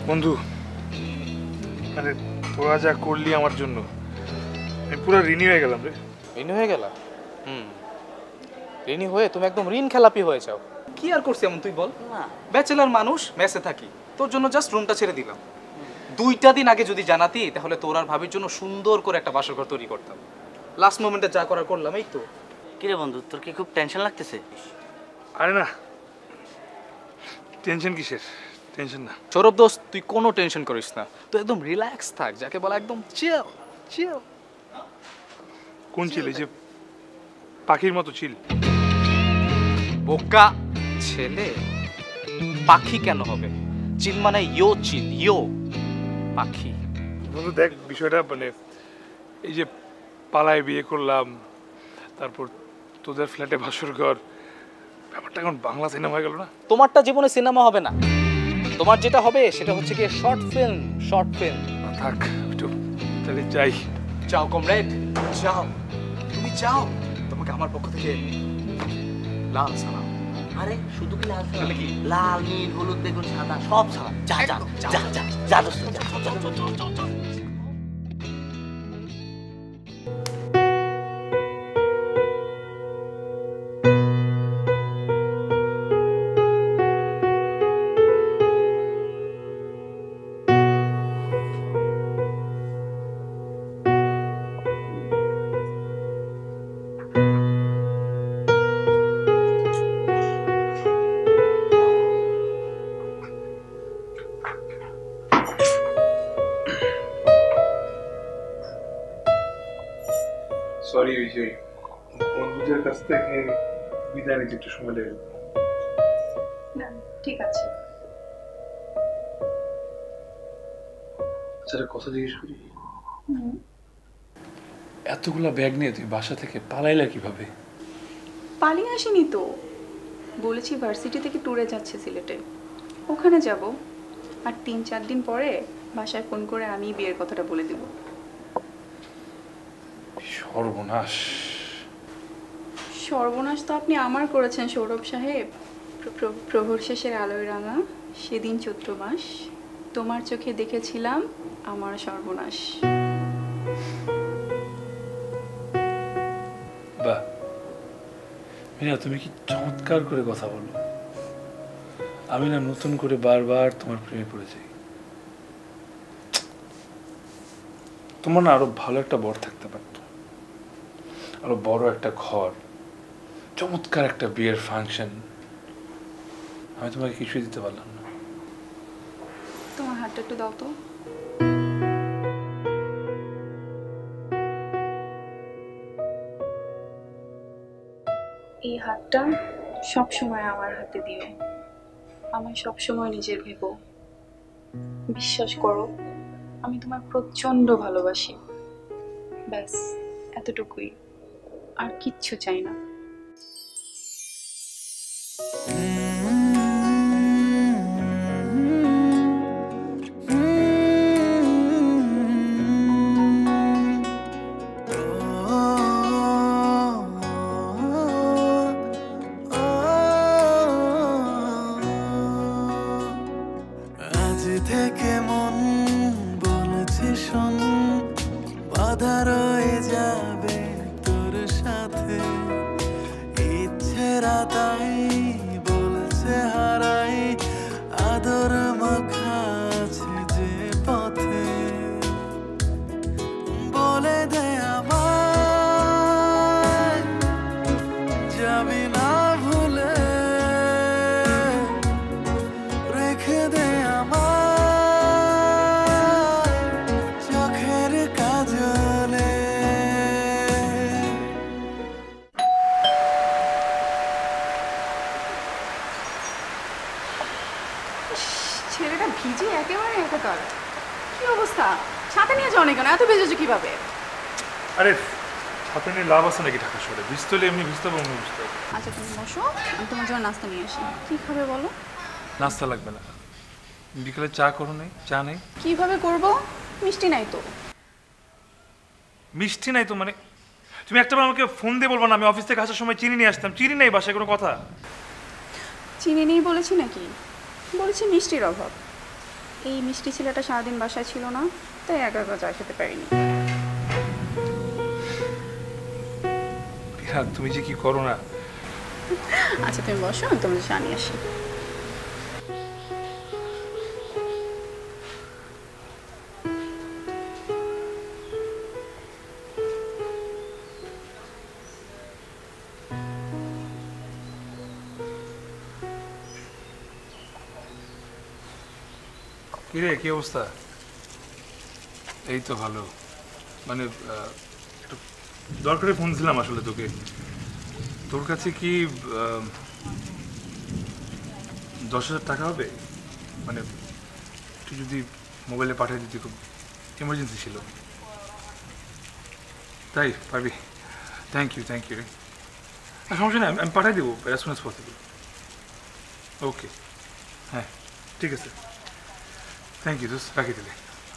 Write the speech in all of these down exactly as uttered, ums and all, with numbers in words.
বন্ধু, মানে তোরা যা করলি আমার জন্য, আমি পুরো ঋণী হয়ে গেলাম রে। ঋণী হয়ে গেলা? হুম, ঋণী হয়ে তুমি একদম ঋণ খেলাপি হয়ে যাও। কি আর করছি এমন তুই বল? না, ব্যাচেলার মানুষ, মেসে থাকি, তোর জন্য জাস্ট রুমটা ছেড়ে দিলাম। দুইটা দিন আগে যদি জানাতি তাহলে তোর আর ভাবির জন্য সুন্দর করে একটা বাসর ঘর তৈরি করতাম। লাস্ট মোমেন্টে যা করার করলাম, এই তো। কিরে বন্ধু, তোর কি খুব টেনশন লাগতেছে? আরে না, টেনশন কিসের? টেনশন না সৌরভ দোস্ত, তুই কোনো টেনশন করিস না, তুই একদম রিল্যাক্স থাক, যাকে বলা একদম চিল চিল। কোন চিল? এই যে পাখির মতো চিল? বোকা ছেলে, পাখি কেন হবে? চিল মানে ইয়ো চিল, ইয়ো পাখি। বন্ধু দেখ বিষয়টা, মানে এই যে পালায় বিয়ে করলাম, তারপর তোদের ফ্ল্যাটে ভাসুর ঘর, ব্যাপারটা এখন বাংলা সিনেমা হয়ে গেল না? তোমারটা জীবনে সিনেমা হবে না, তোমার যেটা হবে সেটা হচ্ছে কি শর্ট ফিল্ম। শর্ট ফিল্ম থাক, একটু তাহলে যাই। যাও কমরেড, যাও, তুমি যাও। তোমাকে আমার পক্ষ থেকে লাল সালাম। আরে শুধু কি লাল তাহলে কি? লাল, নীল, হলুদ, বেগুন, সাদা সব সালাম। যা যা যা যা যা দোস্ত, যা যা যা যা। সরি, ওই যে বন্ধুদের কাছ থেকে বিদায় নিতে একটু সময় লেগে গেল। না ঠিক আছে। আচ্ছা, কথা জিজ্ঞেস করি, এতগুলা ব্যাগ নিয়ে তুই বাসা থেকে পালাইলা কিভাবে? পালিয়ে আসিনি তো, বলেছি ভার্সিটি থেকে ট্যুরে যাচ্ছে সিলেটে, ওখানে যাব। আর তিন চার দিন পরে বাসায় ফোন করে আমি বিয়ের কথাটা বলে দেব। সর্বনাশ। সর্বনাশ তো আপনি আমার করেছেন সৌরভ সাহেব। প্রহর শেষের আলোয় রাঙা সেদিন চৈত্র মাস, তোমার চোখে দেখেছিলাম আমার সর্বনাশ। বাহ মিনা, তুমি কি চমৎকার করে কথা বলো। আমি না নতুন করে বারবার তোমার প্রেমে পড়েছি। তোমার না আরো ভালো একটা বর থাকতে পারত, আরো বড় একটা ঘর, চমৎকার একটা বিয়ের ফাংশন। আমি তোমাকে কিছুই দিতে পারলাম না। তোমার হাতটা একটু দাও তো। এই হাতটা সবসময় আমার হাতে দিও, আমায় সবসময় নিজের ভেবো। বিশ্বাস করো, আমি তোমায় প্রচন্ড ভালোবাসি। ব্যাস এতটুকুই, আর কিচ্ছু চাই না। থেকে মন বলছে শোন, বাধা রয়ে যাবে তোর সাথে, ইচ্ছেরা তাই বলছে হারাই, আদর মাখা আছে যে পথে, বলে দে আমায় যাবি না ভুলে, রেখে দে আমায় ছেলেটা ভিজে একেবারে একাকার। কি অবস্থা? ছাতা নিয়ে যাও না কেন? এত ভিজেছো কিভাবে? আরে ছাতা নিয়ে লাভ আছে নাকি ঢাকা শহরে? ভিজতে হলে এমনি ভিজতে হবে, অমনি ভিজতে হবে। আচ্ছা তুমি বসো, আমি তোমার জন্য নাস্তা নিয়ে আসি। কি খাবে বলো? নাস্তা লাগবে না, বিকেলে চা করো নেই? চা নেই? কিভাবে করব? মিষ্টি নাই তো। মিষ্টি নাই তো মানে? তুমি একটাবার আমাকে ফোন দিয়ে বলবো না? আমি অফিস থেকে আসার সময় চিনি নিয়ে আসতাম। চিনি নেই বাসায়, কোনো কথা? চিনি নেই বলেছি নাকি? বলেছি মিষ্টির অভাব। এই মিষ্টি ছেলেটা সারাদিন বাসায় ছিল না, তাই একা একা চা খেতে পারিনি। বিরাট, তুমি যে কি করো না। আচ্ছা তুমি বসো, আমি তোমাদের চা নিয়ে আসি। কিরে, কি অবস্থা? এই তো ভালো। মানে একটু দরকারে ফোন দিলাম আসলে তোকে। তোর কাছে কি দশ হাজার টাকা হবে? মানে তুই যদি মোবাইলে পাঠিয়ে দিতি, খুব এমার্জেন্সি ছিল। তাই পারবি? থ্যাংক ইউ থ্যাংক ইউ রে। সমস্যা নেই, আমি পাঠিয়ে দেবো as soon as possible. Okay, হ্যাঁ ঠিক আছে, থ্যাংক ইউ দোস্ত, রাখি দিলে।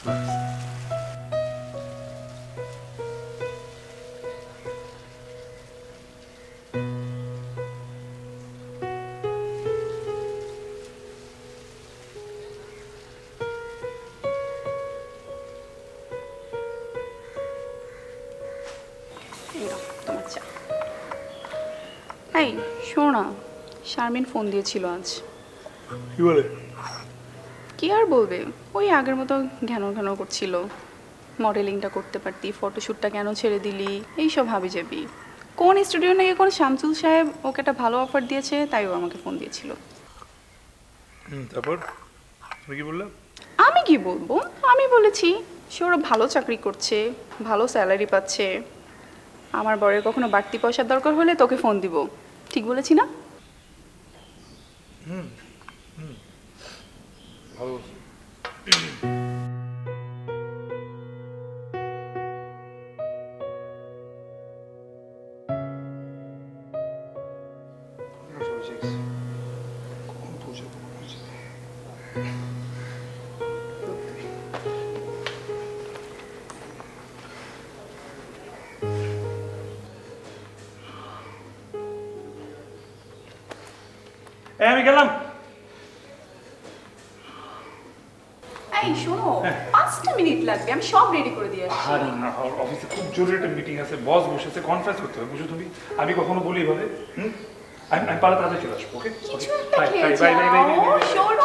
তোমার চা। এই শোনো না, শারমিন ফোন দিয়েছিল আজ। কি বলে? কি আর বলবে, ওই আগের মতো ঘ্যানো ঘ্যানো করছিল। মডেলিংটা করতে পারতি, ফটোশ্যুটটা কেন ছেড়ে দিলি, এইসব হাবি যাবি। কোন স্টুডিও নাকি কোন শামসুল সাহেব ওকে একটা ভালো অফার দিয়েছে, তাই ও আমাকে ফোন দিয়েছিল। হুম, তারপর তুমি কি বললে? আমি কি বলবো, আমি বলেছি সে ওরা ভালো চাকরি করছে, ভালো স্যালারি পাচ্ছে, আমার বরের কখনো বাড়তি পয়সার দরকার হলে তোকে ফোন দিব। ঠিক বলেছি না? হুম হুম ভালো। আমি গেলাম। এই শোনো, পাঁচটা মিনিট লাগবে, আমি সব রেডি করে দিয়ে আসছি। আরে না, অফিসে খুব জরুরি একটা মিটিং আছে, বস বসেছে, কনফারেন্স করতে হবে, বুঝো তুমি। আমি কখনো বলি এভাবে? হুম, আমি আমি পালা তাড়াতাড়ি চলে আসবো। ওকে, কিছু একটা খেয়ে যাও, শোনো।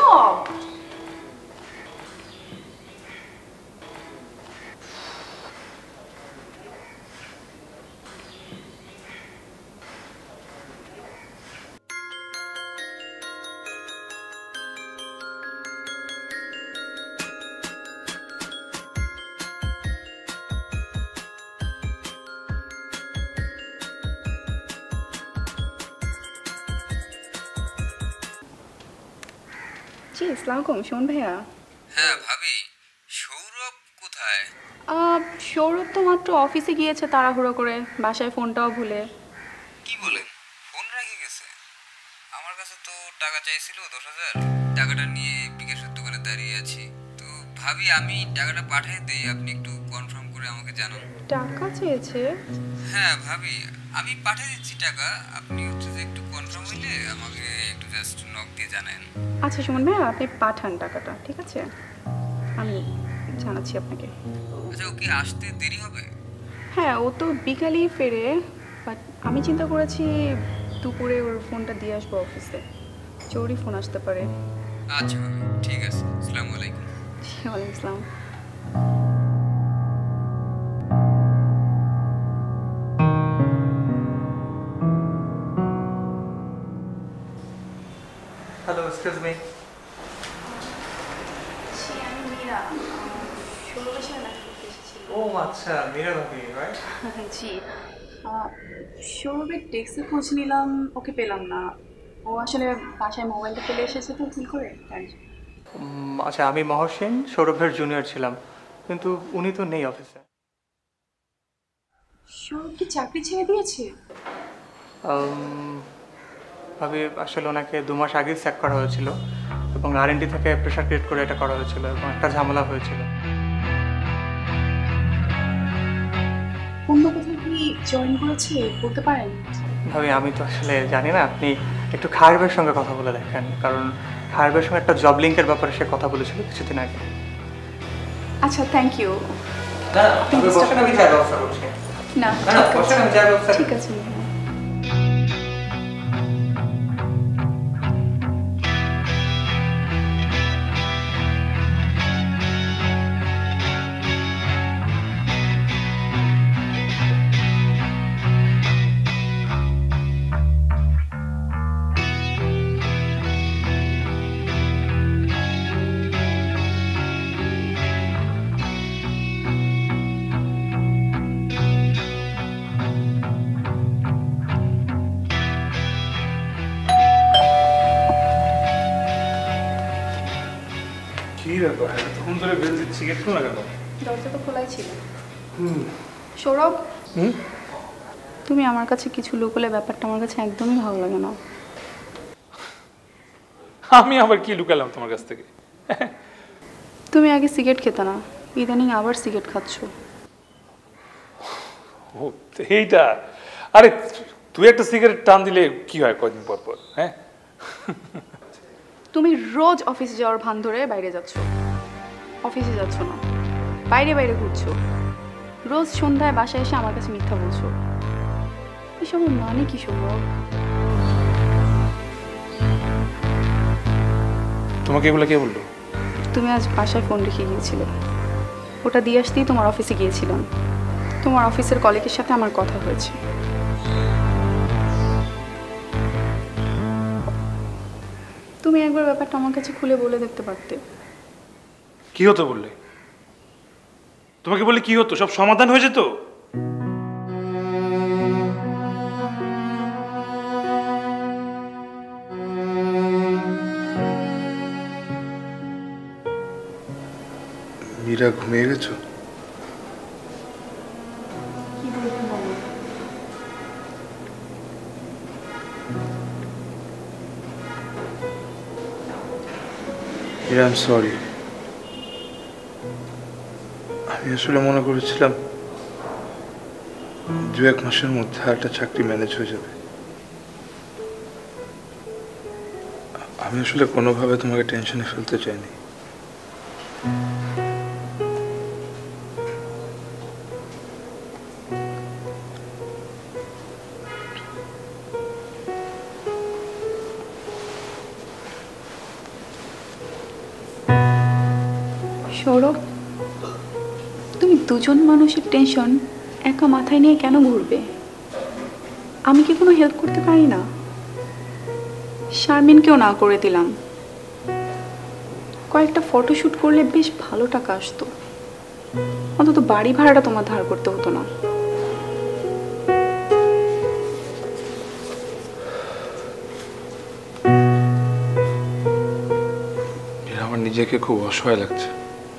জি আসসালামু আলাইকুম, শোন ভাইয়া। হ্যাঁ ভাবি, সৌরভ কোথায়? আহ, সৌরভ তো মাত্র অফিসে গিয়েছে তাড়াহুড়ো করে, বাসায় ফোনটাও ভুলে। কি বলেন, ফোন রেখে গেছে? আমার কাছে তো টাকা চাইছিল দশ হাজার, টাকাটা নিয়ে বিকাশের দোকানে দাঁড়িয়ে আছি। তো ভাবি আমি টাকাটা পাঠিয়ে দিই, আপনি একটু কনফার্ম করে আমাকে জানান। টাকা চেয়েছে? হ্যাঁ ভাবি, আমি পাঠিয়ে দিচ্ছি টাকা, আপনি হচ্ছে যে একটু কনফার্ম হইলে আমাকে একটু জাস্ট নক দিয়ে জানেন। আচ্ছা সুমন ভাইয়া, আপনি পাঠান টাকাটা, ঠিক আছে? আমি জানাচ্ছি আপনাকে। আচ্ছা, ও কি আসতে দেরি হবে? হ্যাঁ, ও তো বিকালেই ফেরে, বাট আমি চিন্তা করেছি দুপুরে ওর ফোনটা দিয়ে আসবো অফিসে, চোরই ফোন আসতে পারে। আচ্ছা ভাবি, ঠিক আছে, আসসালামু আলাইকুম। ওয়ালাইকুম আসসালাম। Hello, excuse me. ও আচ্ছা, মীরা ভাবি, রাইট? জি, সৌরভের ডেস্কে খোঁজ নিলাম, ওকে পেলাম না। ও আসলে বাসায় মোবাইলটা ফেলে এসেছে তো ভুল করে। আচ্ছা, আমি মহসিন, সৌরভের জুনিয়র ছিলাম, কিন্তু উনি তো নেই অফিসে। সৌরভ কি চাকরি ছেড়ে দিয়েছে? ভাবি আসলে ওনাকে দু মাস আগেই স্যাক করা হয়েছিল এবং আর এন ডি থেকে প্রেশার ক্রিয়েট করে এটা করা হয়েছিল এবং একটা ঝামেলা হয়েছিল। অন্য কোথাও কি জয়েন করেছে বলতে পারেন? ভাবি আমি তো আসলে জানি না, আপনি একটু খায়ের সঙ্গে কথা বলে দেখেন, কারণ খায়ের সঙ্গে একটা জব লিঙ্কের ব্যাপারে সে কথা বলেছিল কিছুদিন আগে। আচ্ছা, থ্যাংক ইউ। না আমি বসেন, আমি চায়ের ব্যবস্থা করছি। না না না বসেন, আমি চায়ের ব্যবস্থা ঠিক আছে। কি ব্যাপার, তখন ধরে বেল দিচ্ছি, গেট খোলা কেন? দরজা তো খোলাই ছিল। সৌরভ, তুমি আমার কাছে কিছু লুকোলে ব্যাপারটা আমার কাছে একদমই ভালো লাগে না। আমি আবার কি লুকালাম তোমার কাছ থেকে? তুমি আগে সিগারেট খেতে না, ইদানিং আবার সিগারেট খাচ্ছ। ও এইটা, আরে তুই একটা সিগারেট টান দিলে কি হয় কয়দিন পর পর? হ্যাঁ, তুমি রোজ অফিসে যাওয়ার ভান ধরে বাইরে যাচ্ছ, অফিসে যাচ্ছ না, বাইরে বাইরে ঘুরছো, রোজ সন্ধ্যায় বাসায় এসে আমার কাছে মিথ্যা বলছো। এসব মানে কি সৌরভ? তোমাকে এগুলো কে বললো? তুমি আজ বাসায় ফোন রেখে গিয়েছিলে, ওটা দিয়ে আসতেই তোমার অফিসে গিয়েছিলাম। তোমার অফিসের কলিগের সাথে আমার কথা হয়েছে। তুমি একবার ব্যাপারটা আমার কাছে খুলে বলে দেখতে পারতে। কি হতো বললে? তোমাকে বললে কি হতো? সব সমাধান হয়ে যেত? মীরা, ঘুমিয়ে গেছো? Meera, I am sorry. আমি আসলে মনে করেছিলাম দু এক মাসের মধ্যে একটা চাকরি ম্যানেজ হয়ে যাবে। আমি আসলে কোনোভাবে তোমাকে টেনশনে ফেলতে চাইনি। সৌরভ, তুমি দুজন মানুষের টেনশন একা মাথায় নিয়ে কেন ঘুরবে? আমি কি কোনো হেল্প করতে পারি না? শারমিনকেও না করে দিলাম। কয়েকটা ফটোশ্যুট করলে বেশ ভালো টাকা আসতো, অন্তত বাড়ি ভাড়াটা তোমার ধার করতে হতো না। আমার নিজেকে খুব অসহায় লাগছে।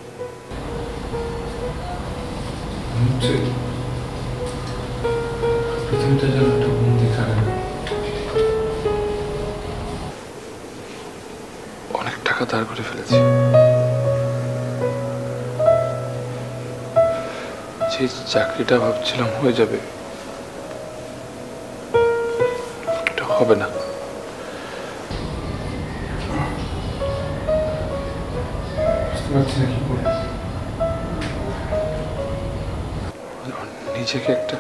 পৃথিবীটা যেন একটা বন্দিখানা। অনেক টাকা ধার করে ফেলেছি, যে চাকরিটা ভাবছিলাম হয়ে যাবে এটা হবে না। বুঝতে পারছি না কি করে। নিজেকে একটা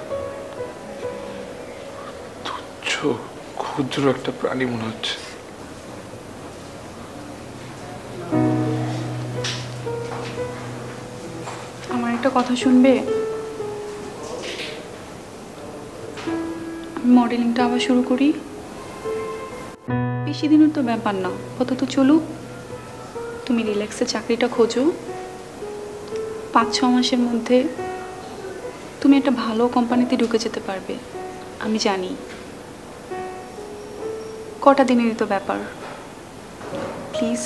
তুচ্ছ ক্ষুদ্র একটা প্রাণী মনে হচ্ছে। আমার একটা কথা শুনবে? আমি মডেলিংটা আবার শুরু করি। বেশি দিনের তো ব্যাপার না, কত তো চলুক। তুমি রিল্যাক্সে চাকরিটা খোঁজো, পাঁচ ছ মাসের মধ্যে তুমি একটা ভালো কোম্পানিতে ঢুকে যেতে পারবে। আমি জানি কটা দিনেরই তো ব্যাপার। প্লিজ।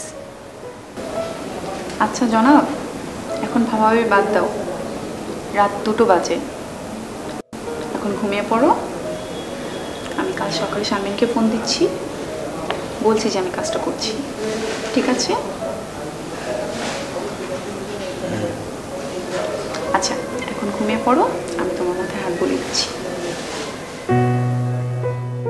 আচ্ছা জনাব, এখন ভাবাভাবি বাদ দাও, রাত দুটো বাজে, এখন ঘুমিয়ে পড়ো। আমি কাল সকালে শারমিনকে ফোন দিচ্ছি, বলছি যে আমি কাজটা করছি, ঠিক আছে? আচ্ছা এখন ঘুমিয়ে পড়ো, আমি তোমার মাথায় হাত বুলিয়ে দিচ্ছি।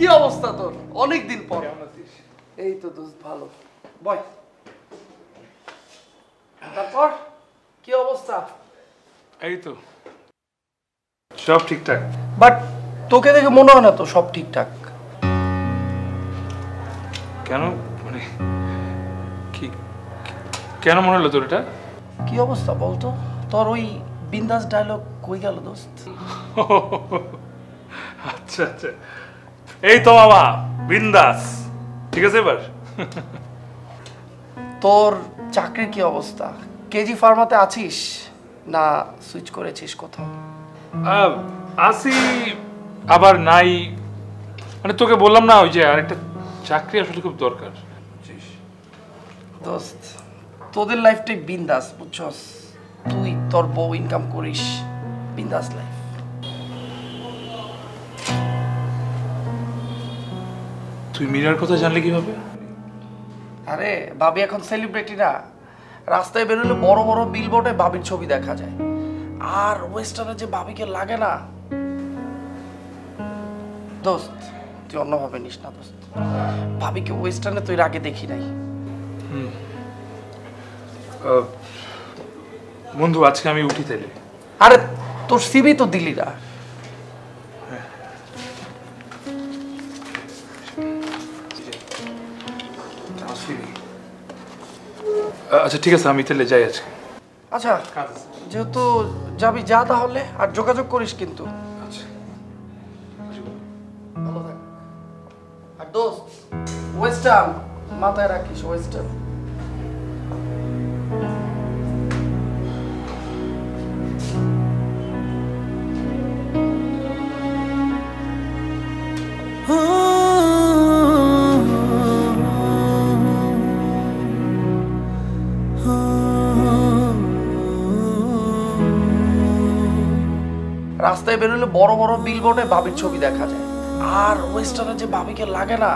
কি অবস্থা তোর? অনেক দিন পর। এই তো দোস্ত ভালো। বয়। তারপর কি অবস্থা? এই তো সব ঠিকঠাক। বাট তোকে দেখে মনে হয় না তো সব ঠিকঠাক। কেন মানে কি কেন মনে হলো তোর এটা? কি অবস্থা বলতো? তোর ওই বিন্দাস ডায়লগ কই গেল দোস্ত? আচ্ছা আচ্ছা, এই তো বাবা বিন্দাস। ঠিক আছে এবার? তোর চাকরির কি অবস্থা? কেজি ফার্মাতে আছিস না সুইচ করেছিস কোথাও? আসি আবার নাই, মানে তোকে বললাম না ওই যে আরেকটা চাকরি আসলে খুব দরকার। দোস্ত তোদের লাইফটাই বিন্দাস, বুঝছস? তুই তোর বউ ইনকাম করিস, বিন্দাস লাইফ। তুই মীরার কথা জানলে কিভাবে? আরে ভাবি এখন সেলিব্রিটি না, রাস্তায় বেরোলে বড় বড় বিলবোর্ডে ভাবির ছবি দেখা যায়। আর ওয়েস্টার্নে যে ভাবিকে লাগে না দোস্ত, তুই অন্যভাবে নিস না দোস্ত। ভাবিকে ওয়েস্টার্নে তুই আগে দেখি নাই। বন্ধু আজকে আমি উঠি তাইলে। আরে তোর সিভি তো দিলি না। আচ্ছা ঠিক আছে, আমি তাহলে যাই আজকে। আচ্ছা যেহেতু যাবি যা তাহলে, আর যোগাযোগ করিস কিন্তু। আচ্ছা ভালো থাক। আর দোস্ত ওয়েস্টার্ন মাথায় রাখিস, ওয়েস্টার্ন। রাস্তায় বেরোলে বড় বড় বিলবোর্ডে ভাবির ছবি দেখা যায়। আর ওয়েস্টার্নে যে ভাবিকে লাগে না।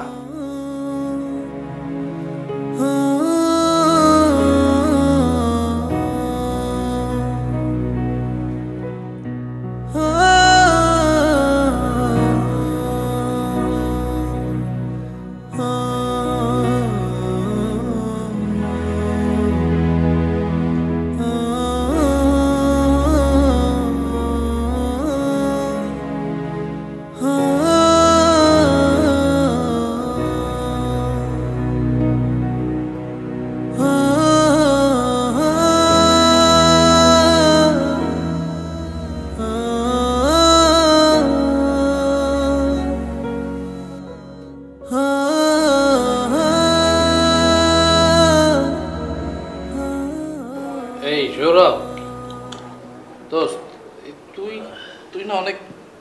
এই সৌরভ দোস্ত, তুই তুই না অনেক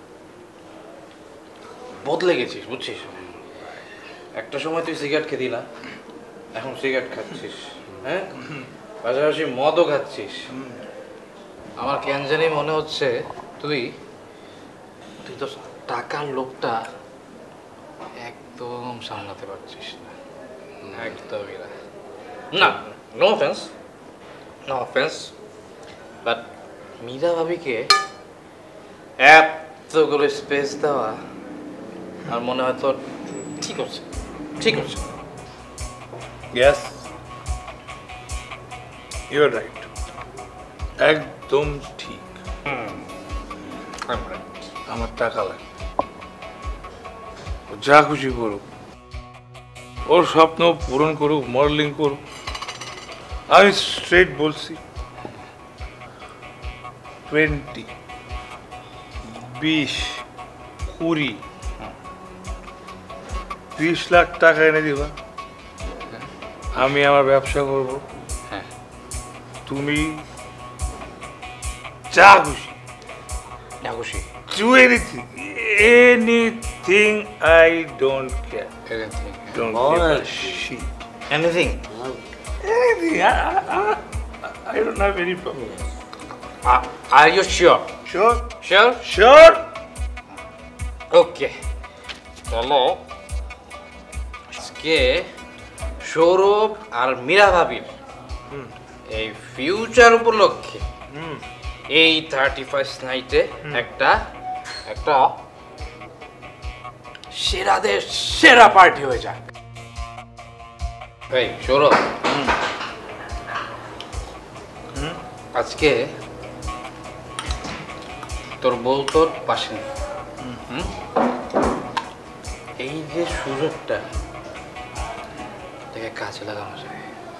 বদলে গেছিস বুঝছিস। একটা সময় তুই সিগারেট খেতি না, এখন সিগারেট খাচ্ছিস, হ্যাঁ পাশাপাশি মদও খাচ্ছিস। আমার কেন জানি মনে হচ্ছে তুই তুই তো টাকার লোভটা একদম সামলাতে পারছিস না। একদমই না। না, no offence no offence but Meera ভাবিকে এতগুলো স্পেস দেওয়া আর মনে হয় তোর ঠিক আছে, ঠিক আছে। ইয়েস ইউ আর রাইট, একদম ঠিক। আমার টাকা লাগে, যা খুশি করুক, ওর স্বপ্ন পূরণ করুক, মডেলিং করুক। আমি স্ট্রেট বলছি, টোয়েন্টি বিশ কুড়ি বিশ লাখ টাকা এনে দিবা, আমি আমার ব্যবসা করব, তুমি যা খুশি যা খুশি do anything anything I don't care, anything don't give a shit, anything anything I, I, I don't have any problem. uh, are you sure Sure, sure sure. ওকে চলো আজকে সৌরভ আর মীরা ভাবির এই ফিউচার উপলক্ষে এই থার্টি ফার্স্ট নাইটে একটা একটা সেরাদের সেরা পার্টি হয়ে যাক। এই সৌরভ, আজকে তোর বউ তোর পাশে নেই। এই যে সুযোগটা থেকে কাজে লাগানো যায়।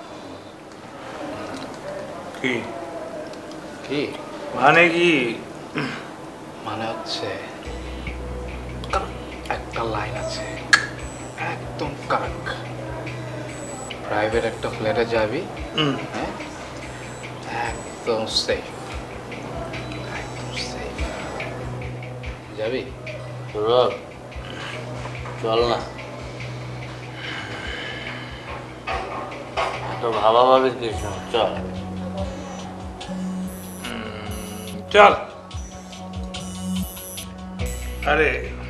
কি কি মানে? কি মানে হচ্ছে একটা লাইন আছে একদম কারেক্ট। প্রাইভেট একটা ফ্ল্যাটে যাবি, হ্যাঁ, একদম সেফ, একদম সেফ যাবি। সৌরভ চল না, এত ভাবা ভাবির কিছু না, চল চল। अरे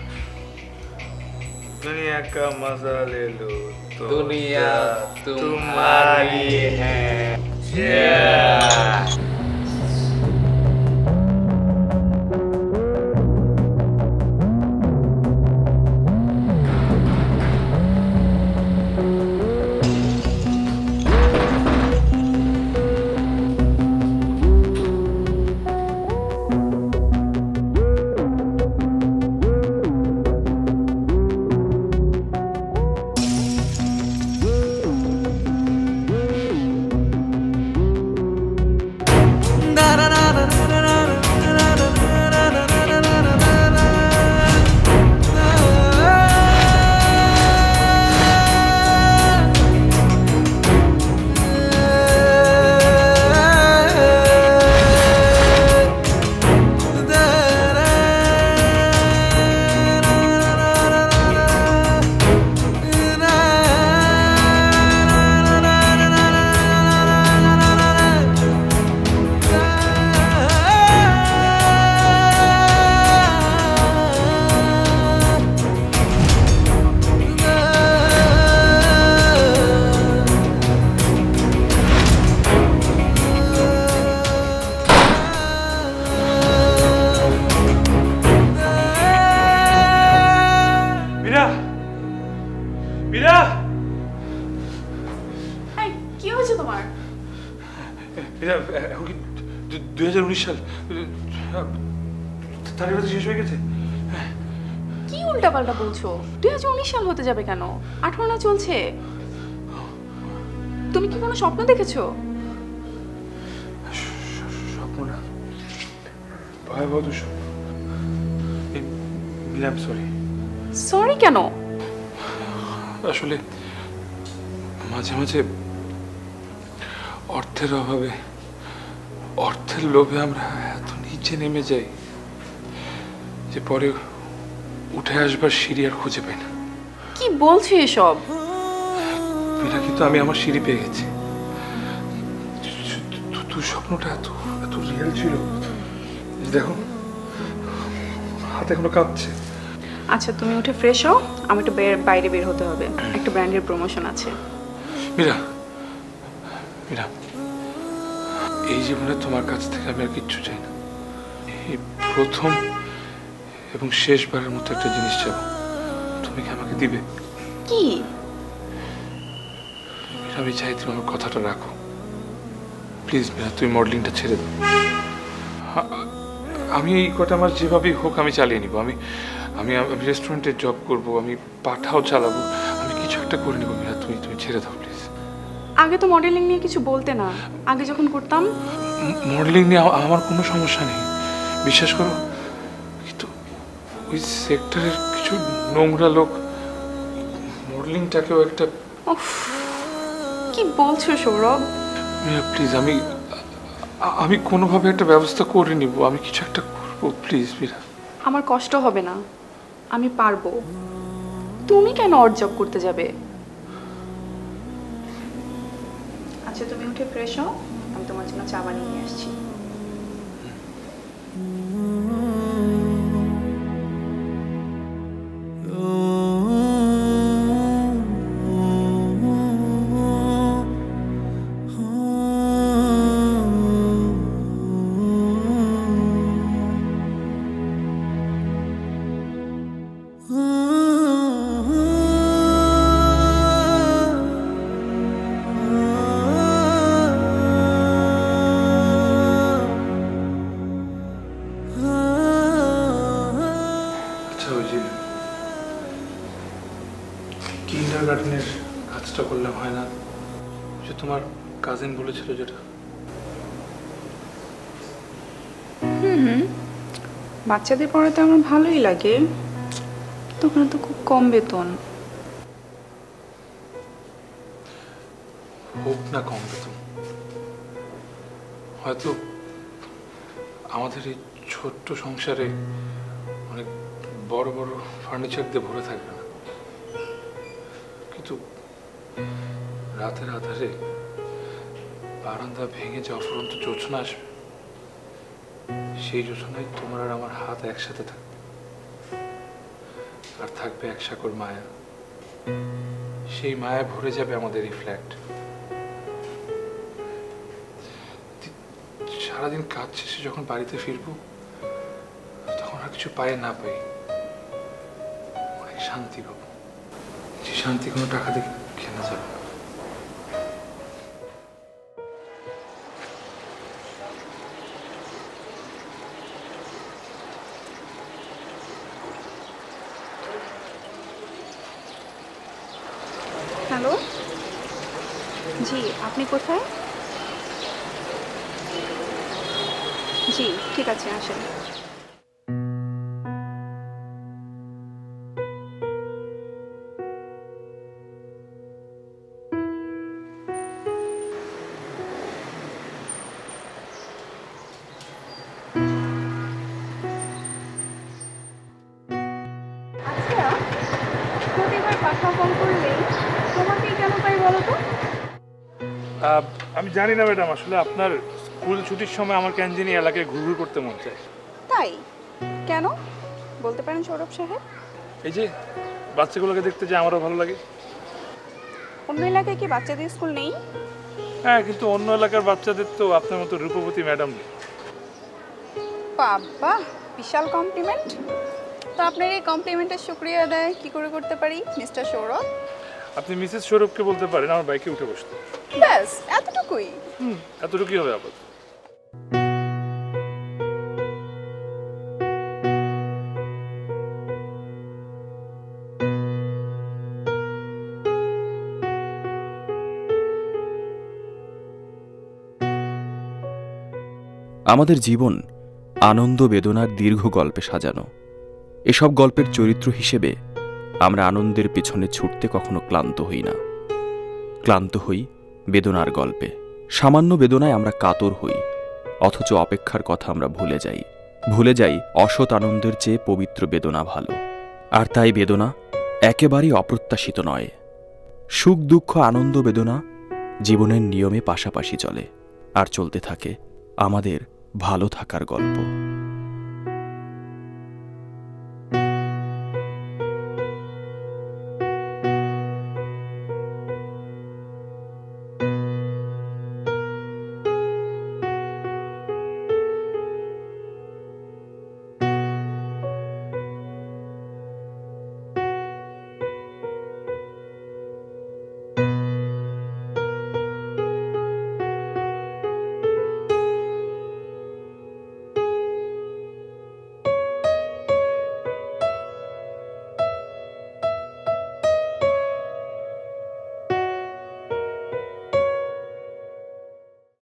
दुनिया का मजा ले लो तो दुनिया तुम्हारी है। দুই হাজার উনিশ সাল তারিখ শেষ হয়ে গেছে। কি উল্টাপাল্টা বলছো? দুই হাজার উনিশ সাল হতে যাবে কেন? আঠারো না চলছে। তুমি কি কোনো স্বপ্ন দেখেছো? স্বপ্ন না, ভয়াবহ দুঃস্বপ্ন। মিলাম সরি। সরি কেন? আসলে মাঝে মাঝে অর্থের অভাবে, অর্থের লোভে আমরা এত নিচে নেমে যাই যে পরে উঠে আসবার সিঁড়ি আর খুঁজে পাই না। কি বলছো এসব? বিনা, কিন্তু আমি আমার সিঁড়ি পেয়ে গেছি। তোর স্বপ্নটা এত এত রিয়েল ছিল, দেখো হাতে এখনো কাঁপছে। আচ্ছা তুমি উঠে ফ্রেশ হও, আমি একটু বাইরে বের হতে হবে, একটা ব্র্যান্ডের প্রমোশন আছে। মীরা, মীরা, এই জীবনে তোমার কাছ থেকে আমি আর কিচ্ছু চাই না। এই প্রথম এবং শেষবারের মতো একটা জিনিস চাও, তুমি কি আমাকে দিবে? কি? মীরা, আমি চাই তুমি আমার কথাটা রাখো প্লিজ। মীরা, তুমি মডেলিংটা ছেড়ে দাও। আমি এই কটা মাস যেভাবেই হোক আমি চালিয়ে নিব। আমি আমি আমি রেস্টুরেন্টে জব করব, আমি পাঠাও চালাবো, আমি কিছু একটা করে নিব। মীরা, তুমি তুমি ছেড়ে দাও প্লিজ। আগে তো মডেলিং নিয়ে কিছু বলতে না, আগে যখন করতাম। মডেলিং নিয়ে আমার কোনো সমস্যা নেই, বিশ্বাস করো, কিন্তু ওই সেক্টরের কিছু নোংরা লোক মডেলিংটাকেও একটা। কি বলছো সৌরভ? প্লিজ, আমি আমি কোনোভাবে একটা ব্যবস্থা করে নিব, আমি কিছু একটা করবো প্লিজ মীরা। আমার কষ্ট হবে না, আমি পারবো। তুমি কেন অড জব করতে যাবে? আচ্ছা তুমি উঠে ফ্রেশ হও, আমি তোমার জন্য চা বানিয়ে নিয়ে আসছি। Oh কিন্ডার গার্ডেনের কাজটা করলে হয় না, যে তোমার কাজিন বলেছিল যেটা? হুম হুম বাচ্চাদের পড়াতে আমার ভালোই লাগে, তখন তো খুব কম বেতন। হোক না কম বেতন, হয়তো আমাদের এই ছোট্ট সংসারে অনেক বড় বড় ফার্নিচার দিয়ে ভরে থাকবে না, কিন্তু রাতের আধারে বারান্দা ভেঙে যে অফুরন্ত জোছনা আসবে, সেই জোছনায় তোমার আর আমার হাত একসাথে থাকবে, আর থাকবে এক সাগর মায়া। সেই মায়া ভরে যাবে আমাদের এই ফ্ল্যাট। সারাদিন কাজ শেষে যখন বাড়িতে ফিরবো, তখন আর কিছু পায়ে না পাই অনেক শান্তি পাবো, যে শান্তি কোনো টাকা দিয়ে কেনা যাবে না। হ্যালো, জি আপনি কোথায়? জি ঠিক আছে, আসেন। আচ্ছা, প্রতিবার পাখা ফোন করলেই তোমাকেই কেন পাই বলো তো? আমি জানি না ম্যাডাম, আসলে আপনার স্কুল ছুটির সময় আমার কেন জানি এলাকায় ঘুরঘুর করতে মন চায়। তাই কেন বলতে পারেন সৌরভ সাহেব? এই যে বাচ্চাগুলোকে দেখতে যে আমারও ভালো লাগে। অন্য এলাকায় কি বাচ্চাদের স্কুল নেই? হ্যাঁ, কিন্তু অন্য এলাকার বাচ্চাদের তো আপনার মতো রূপবতী ম্যাডাম নেই। বাবা, বিশাল কমপ্লিমেন্ট। তো আপনার এই কমপ্লিমেন্টের শুকরিয়া আদায় কি করে করতে পারি মিস্টার সৌরভ? আপনি মিসেস সৌরভকে বলতে পারেন আমার বাইকে উঠে বসতে। ব্যাস এতটুকুই? হুম, এতটুকুই হবে আপাতত। আমাদের জীবন আনন্দ বেদনার দীর্ঘ গল্পে সাজানো। এসব গল্পের চরিত্র হিসেবে আমরা আনন্দের পেছনে ছুটতে কখনো ক্লান্ত হই না, ক্লান্ত হই বেদনার গল্পে। সামান্য বেদনায় আমরা কাতর হই, অথচ অপেক্ষার কথা আমরা ভুলে যাই। ভুলে যাই অসৎ আনন্দের চেয়ে পবিত্র বেদনা ভালো। আর তাই বেদনা একেবারেই অপ্রত্যাশিত নয়। সুখ দুঃখ আনন্দ বেদনা জীবনের নিয়মে পাশাপাশি চলে, আর চলতে থাকে আমাদের ভালো থাকার গল্প।